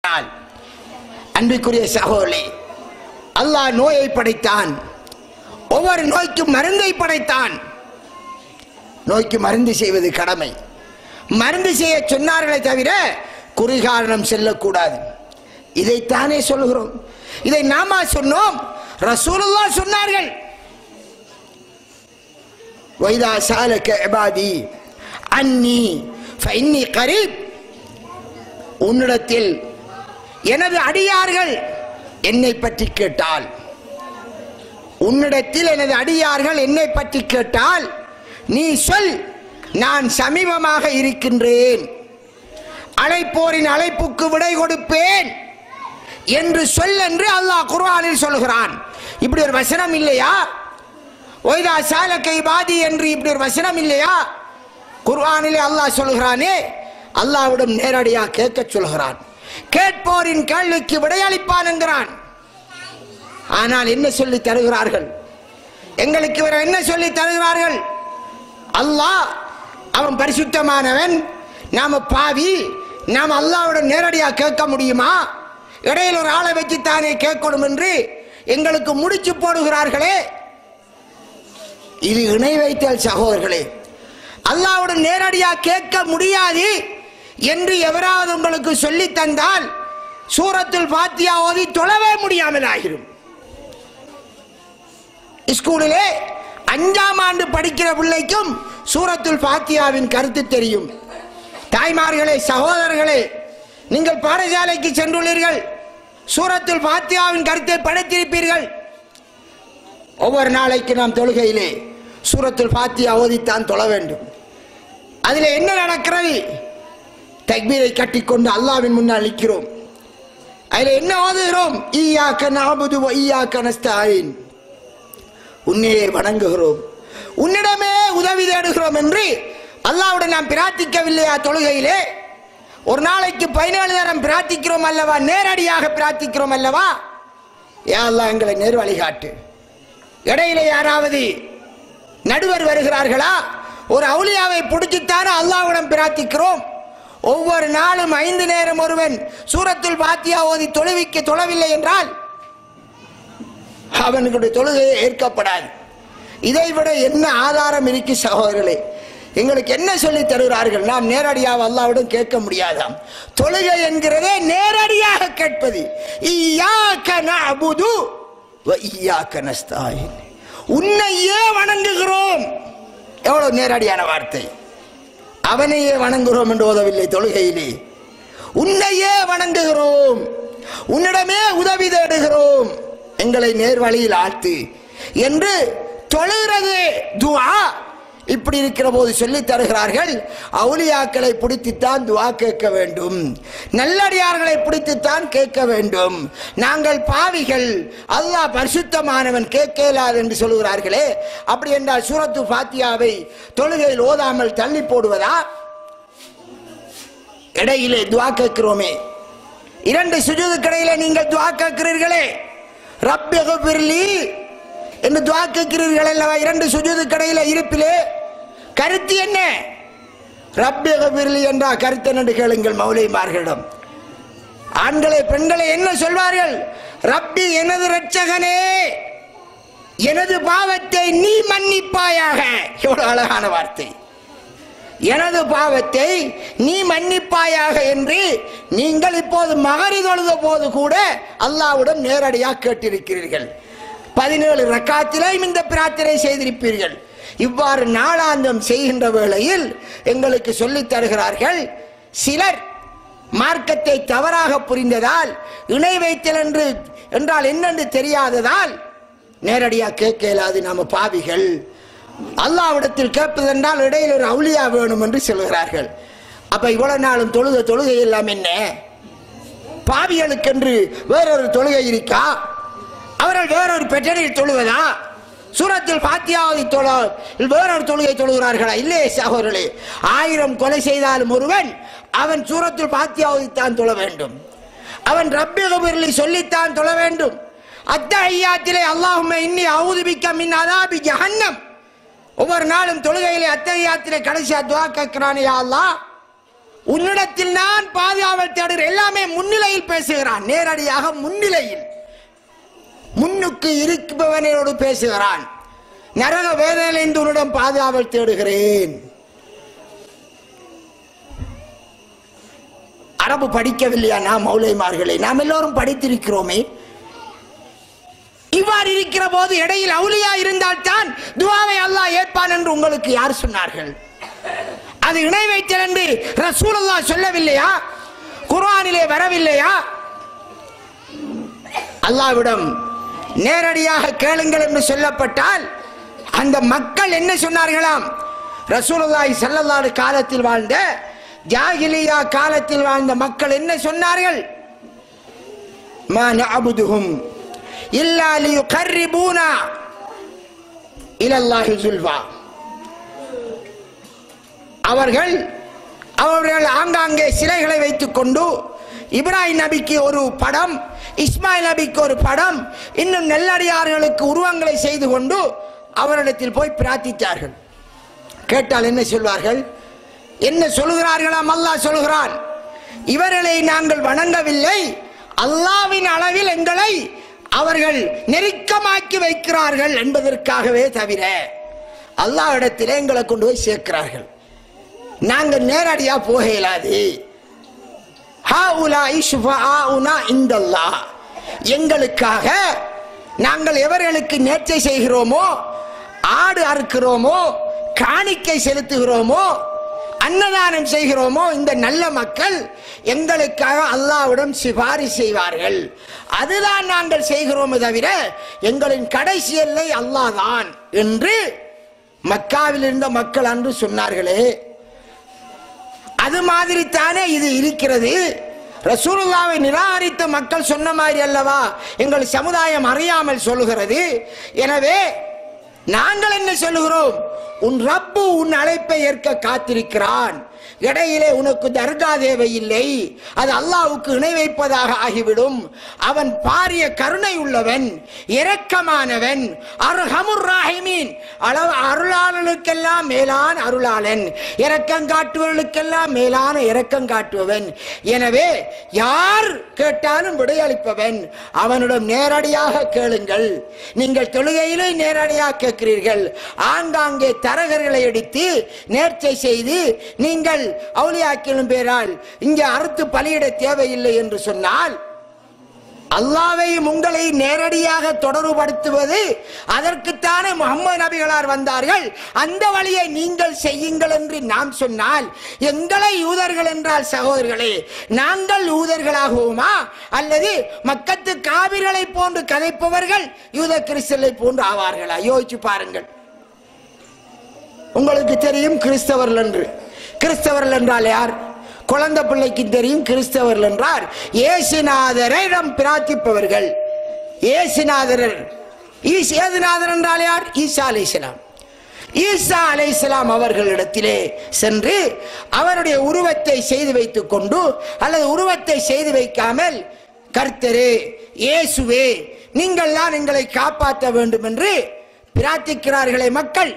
அன்பிற்குரிய சகோதரர்களே, அல்லாஹ் நோயை படைத்தான், ஒவ்வொரு நோய்க்கும் மருந்தை படைத்தான். நோய்க்கு மருந்து செய்வது கடமை. மருந்து செய்ய சொன்னார்களே தவிர குறிகாரணம் செல்லக்கூடாது. இதைத்தானே சொல்கிறோம். இதை நாம சொன்னோம், ரசூலுல்லாஹ் சொன்னார்கள். வைதா சாலக இபாதி அன்னி ஃபஇன்னி கரீப், உன்னிடத்தில் எனது அடியார்கள் என்னை பற்றி கேட்டால், உன்னிடத்தில் எனது அடியார்கள் என்னை பற்றி கேட்டால் நீ சொல், நான் சமீபமாக இருக்கின்றேன், அழைப்போரின் அழைப்புக்கு விடை கொடுப்பேன் என்று சொல் என்று அல்லாஹ் குர்ஆனில் சொல்கிறான். இப்படி ஒரு வசனம் இல்லையா? ஒய்தா சாலகை பாதி என்று இப்படி ஒரு வசனம் இல்லையா? குர்ஆனிலே அல்லாஹ் சொல்கிறானே, அல்லாஹ்விடம் நேரடியாக கேட்க சொல்கிறான். கேட்போரின் கேள்விக்கு விடையளிப்பான் என்கிறான். ஆனால் என்ன சொல்லி தருகிறார்கள்? எங்களுக்கு இவர் என்ன சொல்லி தருகிறார்கள்? அல்லாஹ் அவன் பரிசுத்தமானவன், நாம பாவி, நாம் அல்லாஹ்விடம் நேரடியாக கேட்க முடியுமா? இடையில் ஒரு ஆளை வச்சுத்தானே கேட்கணும் என்று எங்களுக்கு முடிச்சு போடுகிறார்களே. இது இணை வைத்தல் சகோதரர்களே. அல்லாஹ்வுடன் நேரடியாக கேட்க முடியாது என்று எவராவது உங்களுக்கு சொல்லி தந்தால் சூரத்துல் ஃபாத்திஹா ஓதி தொழவே முடியாமல் ஆகிரும். ஸ்கூலிலே 5ஆம் ஆண்டு படிக்கிற பிள்ளைக்கும் சூரத்துல் ஃபாத்திஹாவின் கருத்து தெரியும். தாய்மார்களே, சகோதரர்களே, நீங்கள் பாடசாலைக்கு சென்றுள்ளீர்கள், சூரத்துல் ஃபாத்திஹாவின் கருத்தை படித்திருப்பீர்கள். ஒவ்வொரு நாளைக்கு நாம் தொழுகையிலே சூரத்துல் ஃபாத்திஹா ஓதித்தான் தொழ வேண்டும். அதில் என்ன நடக்கிறது? தக்பீரை கட்டிக்கொண்டு அல்லாஹ்வின் முன்னால் நிற்கிறோம். அதில் என்ன ஓதுகிறோம்? ஈயாக்க நஅபுது வ ஈயாக்க நஸ்தஈன், உன்னையே வணங்குகிறோம், உன்னிடமே உதவி தேடுகிறோம் என்று அல்லாஹ்வுடன் நாம் பிரார்த்திக்கவில்லையா? தொழுகையிலே ஒரு நாளைக்கு 17 நேரம் பிரார்த்திக்கிறோம் அல்லவா? நேரடியாக பிரார்த்திக்கிறோம் அல்லவா? யா அல்லாஹ் எங்களை நேர் வழிகாட்டு. இடையிலே யாராவது நடுவர் வருகிறார்களா? ஒரு அவுலியாவை பிடிச்சித்தான அல்லாஹ்விடம் பிரார்த்திக்கிறோம். ஒவ்வொரு நாளும் 5 நேரம் ஒருவன் சூரத்துல் ஃபாத்திஹா ஓதி தொழவில்லை என்றால் அவனுடைய தொழுகையை ஏற்கப்படாது. இதைவிட என்ன ஆதாரம் இருக்கு சகோதரர்களே? எங்களுக்கு என்ன சொல்லி தருகிறார்கள்? நாம் நேரடியாக அல்லாஹ்விடம் கேட்க முடியாதாம். தொழுகை என்கிறதே நேரடியாக கேட்பது. இய்யாக நஅபுது வ இய்யாக நஸ்தஈன், உன்னையே வணங்குகிறோம். எவ்வளவு நேரடியான வார்த்தை! அவனையே வணங்குகிறோம் என்று ஓதவில்லை தொழுகையிலே. உன்னையே வணங்குகிறோம், உன்னிடமே உதவி தேடுகிறோம், எங்களை நேர்வழியில் ஆழ்த்து என்று தொழுகிறது துஆ. இப்படி இருக்கிற போது சொல்லி தருகிறார்கள், அவுலியாக்களை பிடித்துத்தான் துஆ கேட்க வேண்டும், நல்லடியார்களை பிடித்துத்தான் கேட்க வேண்டும். நாங்கள் பாவிகள், அல்லாஹ் பரிசுத்தமானவன், கேட்க இயலாது என்று சொல்கிறார்களே. அப்படி என்றால் சூரத்து ஃபாத்திஹாவை தொழுகையில் ஓதாமல் தள்ளி போடுவதா? இடையிலே துஆ கேட்கிறோமே, 2 சுஜூதுக்கு இடையிலே நீங்கள் துஆ கேட்கிறீர்களே, ரப்பிக்ஃபிர்லி என்று துஆ கேட்கிறீர்கள் அல்லவா? 2 சுஜூதுக்கு இடையில இருப்பிலே கருத்து என்ன? ரப்பிக்ஃபிர்லி என்ற கருத்து என்று கேளுங்கள் மௌலைமார்களிடம். ஆண்களை பெண்களை என்ன சொல்வார்கள்? ரப்பி, எனது இரட்சகனே, எனது பாவத்தை நீ மன்னிப்பாயாக. எவ்வளவு அழகான வார்த்தை! எனது பாவத்தை நீ மன்னிப்பாயாக என்று நீங்கள் இப்போது மகரி தொழுத போது கூட அல்லாஹ்வுடன் நேரடியாக கேட்டிருக்கிறீர்கள். 17 ரக்காத்திலையும் இந்த பிரார்த்தனை செய்திருப்பீர்கள். இவ்வாறு நாளாந்தம் செய்கின்ற வேளையில் எங்களுக்கு சொல்லித் தருகிறார்கள், சிலர் மார்க்கத்தை தவறாக புரிந்ததால், இணை வைத்தல் என்றால் என்னென்று தெரியாததால் நேரடியாக கேட்க இயலாது, நாம பாவிகள், அல்லாஹ்விடத்தில் கேட்பதென்றால் இடையில் ஒரு அவுலியா வேணும் என்று சொல்கிறார்கள். அப்ப இவ்வளவு நாளும் தொழுகை எல்லாம் என்ன? பாவிகளுக்கென்று வேறொரு தொழுகை இருக்கா? அவர்கள் வேறொரு பெற்றனில் தொழுவதா? சூரத்துல் ஃபாத்திஹாவை வேறொரு தொழுகை தொழுகிறார்களா? இல்லையே சகோதரர்களே. 1000 கொலை செய்தாலும் ஒருவன் அவன் சூரத்துல் ஃபாத்திஹாவை தான் தொழ வேண்டும், அவன் ரப்பிக்ஃபிர்லி சொல்லித்தான் தொழ வேண்டும். அத்தஹியாத்திலே அல்லாஹும்ம இன்னி அஊது பிக்க மின் அஸாபி ஜஹன்னம், ஒவ்வொரு நாளும் தொழுகையிலே அத்தஹியாத்திலே கடைசியா துஆ கேட்கிறானே, யா அல்லாஹ் உன்னிடத்தில் நான் பாதுகாவல் தேடுகிறேன். எல்லாமே முன்னிலையில் பேசுகிறான், நேரடியாக முன்னிலையில் முன்னுக்கு இருப்பவனோடு பேசுகிறான். நரக வேதனையிலிருந்து உன்னிடம் பாதுகாவல் தேடுகிறேன். அரபு படிக்கவில்லையா நாம் மௌலைமார்களே? நாம் எல்லோரும் படித்திருக்கிறோமே. இவ்வாறு இருக்கிற போது இடையில் அவுலியா இருந்தால் தான் துஆவை அல்லாஹ் ஏற்பான் என்று உங்களுக்கு யார் சொன்னார்கள்? அது இணை வைத்தல் என்று ரசூலுல்லாஹ் சொல்லவில்லையா? குர்ஆனிலே வரவில்லையா? அல்லாஹ்விடம் நேரடியாக கேளுங்கள் என்று சொல்லப்பட்டால் அந்த மக்கள் என்ன சொன்னார்களாம்? ரசூலுல்லாஹி ஸல்லல்லாஹு அலைஹி காலத்தில் வாழ்ந்த ஜாஹிலியா காலத்தில் வாழ்ந்த மக்கள் என்ன சொன்னார்கள்? மா நஅபுதுஹும் இல்லா லியுகர்ரிபூனா இலல்லாஹி ஸுல்ஃபா. அவர்கள் ஆங்காங்கே சிலைகளை வைத்துக் கொண்டு இப்ராஹிம் நபிக்கு ஒரு படம், இஸ்மாயில் நபிக்கு ஒரு படம், இன்னும் நெல்லடியார்களுக்கு உருவங்களை செய்து கொண்டு அவரிடத்தில் போய் பிரார்த்தித்தார்கள். கேட்டால் என்ன சொல்வார்கள்? என்ன சொல்கிறார்களாம்? அல்லாஹ் சொல்கிறான், இவர்களை நாங்கள் வணங்கவில்லை, அல்லாஹ்வின் அளவில் எங்களை அவர்கள் நெருக்கமாக்கி வைக்கிறார்கள் என்பதற்காகவே தவிர அல்லாஹ் இடத்திலே எங்களை கொண்டு போய் சேர்க்கிறார்கள். நாங்கள் நேரடியா போக இயலாது. எங்களுக்காக நாங்கள் எவர்களுக்கு நேர்ச்சை செய்கிறோமோ, ஆடு அறுக்கிறோமோ, காணிக்கை செலுத்துகிறோமோ, அன்னதானம் செய்கிறோமோ, இந்த நல்ல மக்கள் எங்களுக்காக அல்லாஹ்விடம் சிபாரிசு செய்வார்கள். அதுதான் நாங்கள் செய்கிறோமே தவிர எங்களின் கடைசி எல்லை அல்லாஹ் தான் என்று மக்காவில் இருந்த மக்கள் அன்று சொன்னார்களே. அது மாதிரி தானே இது இருக்கிறது. ரசூலுல்லாஹ்வை நிராகரித்த மக்கள் சொன்ன மாதிரி அல்லவா எங்கள் சமுதாயம் அறியாமல் சொல்லுகிறது. எனவே நாங்கள் என்ன சொல்லுகிறோம்? உன் ரப்பு உன் அழைப்பை ஏற்க காத்திருக்கிறான். இடையிலே உனக்கு தர்கா தேவையில்லை, அது அல்லாஹ்வுக்கு இணை வைப்பதாக ஆகிவிடும். அவன் பாரிய கருணை உள்ளவன், இரக்கமானவன், அர்ஹமுர் ராஹிமீன், அருளாளனுக்கெல்லாம் மேலான அருளாளன், இரக்கம் காட்டுவர்களுக்கெல்லாம் மேலான இரக்கம் காட்டுபவன். எனவே யார் கேட்டாலும் விடையளிப்பவன். அவனிடம் நேரடியாக கேளுங்கள். நீங்கள் தொழுகையிலே நேரடியாக கேட்கிறீர்கள், ஆங்காங்கே தரகர்களை எடுத்து நேர்ச்சை செய்து நீங்கள் அவுலியாக்களின் பேரால் இங்கே அறுத்து பலியிட தேவையில்லை என்று சொன்னால் அல்லாஹ்வையும் உங்களை நேரடியாக தொடர்புபடுத்துவது, அதற்குத்தானே முஹம்மது நபிகளார் வந்தார்கள். அந்த வழியை நீங்கள் செய்யுங்கள் என்று நாம் சொன்னால் எங்களை யூதர்கள் என்றால் சகோதரர்களே, நாங்கள் யூதர்களாகுவோமா? அல்லது மக்கத்து காபிர்களை போன்று கதைப்பவர்கள் யூத கிறிஸ்தவர்களை போன்று ஆவார்களா? யோசிச்சு பாருங்கள். உங்களுக்கு தெரியும் கிறிஸ்தவர்கள் என்று. கிறிஸ்தவர்கள் என்றால் யார்? குழந்தை பிள்ளைக்கு தெரியும் கிறிஸ்தவர்கள் என்றார் இயேசுநாதரிடம் பிரார்த்திப்பவர்கள். இயேசுநாதர் என்றால் யார்? ஈசா அலைஹிஸ்ஸலாம். ஈசா அலைஹிஸ்ஸலாம் அவர்களிடத்திலே சென்று அவருடைய உருவத்தை செய்து வைத்துக் கொண்டு அல்லது உருவத்தை செய்து வைக்காமல், கர்த்தரே, இயேசுவே, நீங்கள் தான் எங்களை காப்பாற்ற வேண்டும் என்று பிரார்த்திக்கிறார்களே மக்கள்.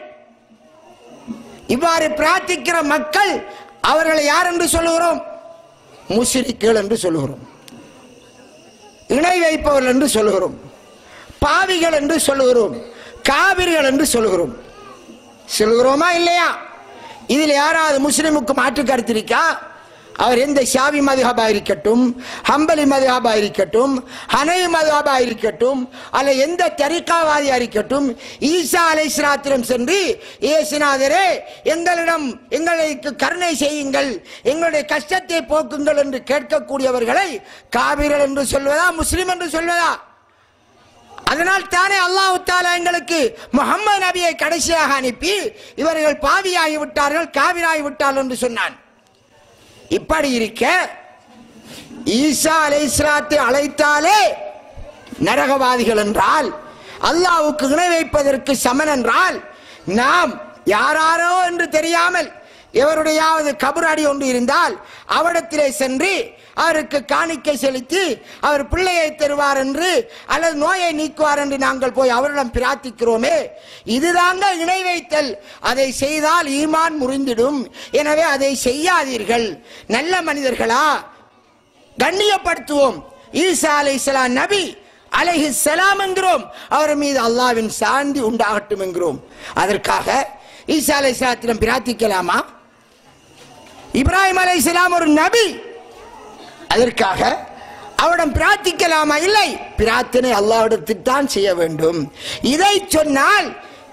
இவ்வாறு பிரார்த்திக்கிற மக்கள் அவர்களை யார் என்று சொல்லுகிறோம்? முஸ்ரிக்குகள் என்று சொல்லுகிறோம், இணை வைப்பவர்கள் என்று சொல்லுகிறோம், பாவிகள் என்று சொல்லுகிறோம், காபிர்கள் என்று சொல்லுகிறோமா இல்லையா? இதில் யாராவது முஸ்லிமுக்கு மாற்று கருத்து இருக்கா? அவர் எந்த ஷாவி மதுஹபா இருக்கட்டும், ஹம்பலி மதுஹபா இருக்கட்டும், ஹனஃபி மதுஹபா இருக்கட்டும், அல்ல எந்த தரிகாவாதியா இருக்கட்டும், ஈசா அலைஹிஸ்ஸலாத்திடம் சென்று இயேசுநாதரே எங்களுக்கு கருணை செய்யுங்கள், எங்களுடைய கஷ்டத்தை போக்குங்கள் என்று கேட்கக்கூடியவர்களை காபிர்கள் என்று சொல்வதா, முஸ்லிம் என்று சொல்வதா? அதனால் தானே அல்லாஹ் தஆலா எங்களுக்கு முஹம்மது நபியை கடைசியாக அனுப்பி இவர்கள் பாவியாகி விட்டார்கள், காபிராகி விட்டார்கள் என்று சொன்னான். இப்படி இருக்க ஈசா அலைஹிஸ்ஸலாத்தை அழைத்தாலே நரகவாதிகள் என்றால், அல்லாஹ்வுக்கு இணை வைப்பதற்கு சமன் என்றால், நாம் யாராரோ என்று தெரியாமல் எவருடையாவது கபராடி ஒன்று இருந்தால் அவரிடத்திலே சென்று அவருக்கு காணிக்கை செலுத்தி அவர் பிள்ளையை தருவார் என்று அல்லது நோயை நீக்குவார் என்று நாங்கள் போய் அவரிடம் பிரார்த்திக்கிறோமே, இதுதாங்க இணை வைத்தல். அதை செய்தால் ஈமான் முறிந்திடும். எனவே அதை செய்யாதீர்கள். நல்ல மனிதர்களா கண்ணியப்படுத்துவோம். ஈசா அலைஹிஸ்ஸலாம் நபி அலைஹிஸ்ஸலாம் என்கிறோம், அவர் மீது அல்லாஹ்வின் சாந்தி உண்டாகட்டும் என்கிறோம். அதற்காக ஈசா அலைஹிஸ்ஸலாத்திடம் பிரார்த்திக்கலாமா? இப்ராஹிம் அலைஹிஸ்ஸலாம் ஒரு நபி, அதற்காக அவரிடம் பிரார்த்திக்கலாமா? இல்லை, பிரார்த்தனை அல்லாஹ்விடத்தில் தான் செய்ய வேண்டும். இதை சொன்னால்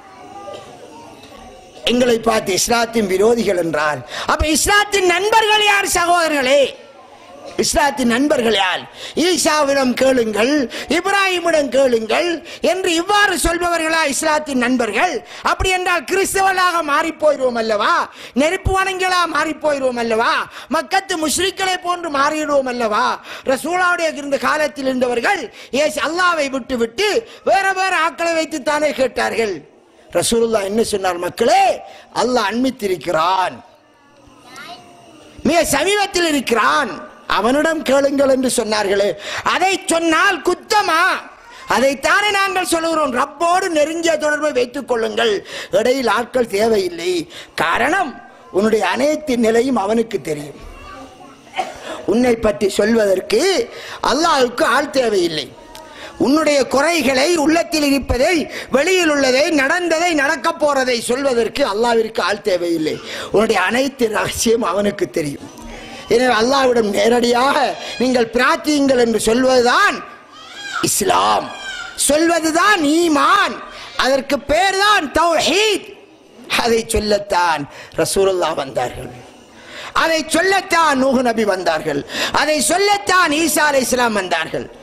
எங்களை பார்த்து இஸ்லாத்தின் விரோதிகள் என்றால், அப்ப இஸ்லாத்தின் நண்பர்கள் யார் சகோதரர்களே? இஸ்லாத்தின் நண்பர்கள் யார்? ஈசாவிடம் கேளுங்கள், இப்ராஹிமிடம் கேளுங்கள் என்று இவ்வாறு சொல்பவர்களா இஸ்லாத்தின் நண்பர்கள்? அப்படி என்றால் கிறிஸ்தவர்களாக மாறி போயிடுவோம் அல்லவா? நெருப்பு வணங்கலா மாறி போயிடுவோம் அல்லவா? மக்கத்து முஸ்லிம்களை போன்று மாறிடுவோம் அல்லவா? ரசூலுல்லாஹ்வுடைய இருந்த காலத்தில் இருந்தவர்கள் அல்லாஹ்வை விட்டு விட்டு வேற வேற ஆட்களை வைத்து தானே கேட்டார்கள். ரசூலுல்லாஹ் என்ன சொன்னார்? மக்களே, அல்லாஹ் அன்மித்திருக்கிறான், மிக சமீபத்தில் இருக்கிறான், அவனிடம் கேளுங்கள் என்று சொன்னார்களே. அதை சொன்னால் குத்தமா? அதைத்தானே நாங்கள் சொல்லுகிறோம். ரப்போடு நெருங்கிய தொடர்பை வைத்துக் கொள்ளுங்கள், இடையில் ஆட்கள் தேவையில்லை. காரணம், உன்னுடைய அனைத்து நிலையும் அவனுக்கு தெரியும். உன்னை பற்றி சொல்வதற்கு அல்லாஹ்வுக்கு ஆள் தேவையில்லை. உன்னுடைய குறைகளை, உள்ளத்தில் இருப்பதை, வெளியில் உள்ளதை, நடந்ததை, நடக்க போறதை சொல்வதற்கு அல்லாஹ்விற்கு ஆள் தேவையில்லை. உன்னுடைய அனைத்து ரகசியம் அவனுக்கு தெரியும். எனவே அல்லாஹ்விடம் நேரடியாக நீங்கள் பிரார்த்தியுங்கள் என்று சொல்வதுதான் இஸ்லாம், சொல்வதுதான் ஈமான். அதற்கு பேர் தான் தௌஹீத். அதை சொல்லத்தான் ரசூலுல்லாஹ் வந்தார்கள், அதை சொல்லத்தான் நூஹ் நபி வந்தார்கள், அதை சொல்லத்தான் ஈசா அலைஹிஸ்ஸலாம் வந்தார்கள்.